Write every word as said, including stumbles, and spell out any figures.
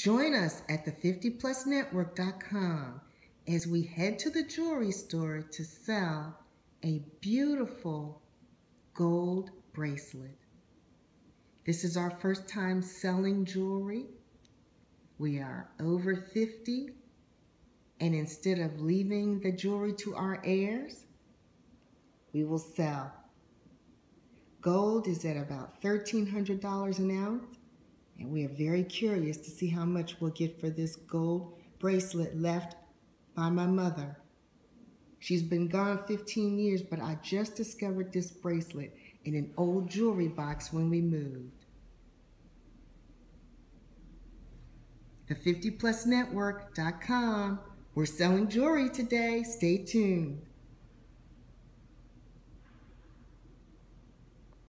Join us at the fifty plus network dot com as we head to the jewelry store to sell a beautiful gold bracelet. This is our first time selling jewelry. We are over fifty, and instead of leaving the jewelry to our heirs, we will sell. Gold is at about thirteen hundred dollars an ounce, and we are very curious to see how much we'll get for this gold bracelet left by my mother. She's been gone fifteen years, but I just discovered this bracelet in an old jewelry box when we moved. the fifty plus network dot com. We're selling jewelry today. Stay tuned.